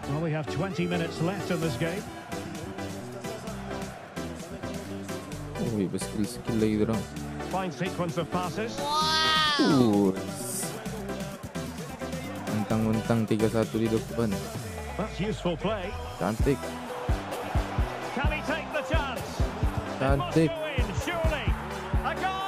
Well, we have 20 minutes left in this game. Uy, skill lagi dorang. Fine sequence of passes. Mentang-mentang 3-1 di depan. That's useful play. Cantik. Can he take the chance? Cantik. It must go in, surely. A goal!